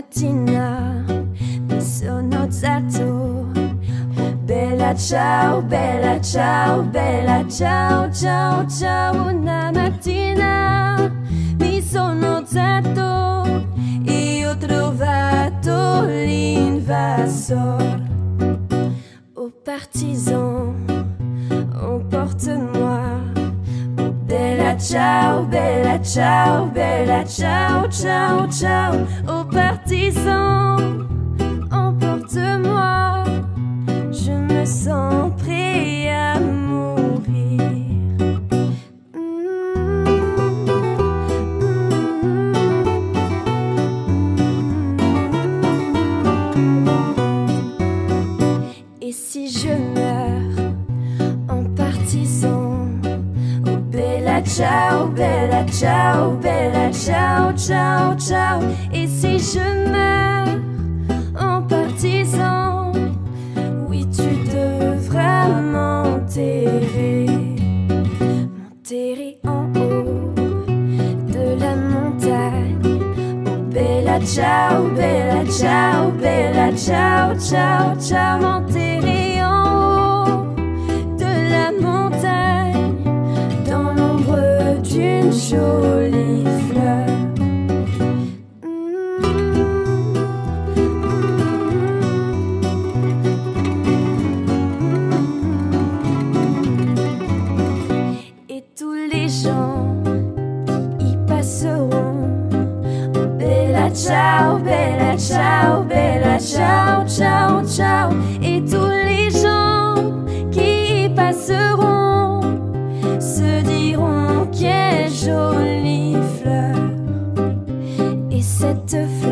mattina mi sono alzato. Bella ciao, bella ciao, bella ciao, ciao, ciao. Una mattina mi sono alzato e ho trovato l'invasor. Oh partisan, emporte-moi. Bella ciao, bella ciao, bella ciao, ciao, ciao. Oh partisan, emporte-moi. Je me sens prêt à mourir. Et si je meurs en partisan? Oh bella ciao, bella ciao, bella ciao, ciao, ciao. Et si je meurs en partisan? Oui, tu devras m'enterrer, m'enterrer en haut de la montagne. Oh bella ciao, bella ciao, bella ciao, ciao, ciao. M'enterrer en haut de la montagne, dans l'ombre d'une jolie fleur. Et tous les gens y passeront. Oh bella ciao, bella ciao, bella ciao, ciao, ciao. Et tous les gens qui y passeront se diront quelle jolie fleur. Et cette fleur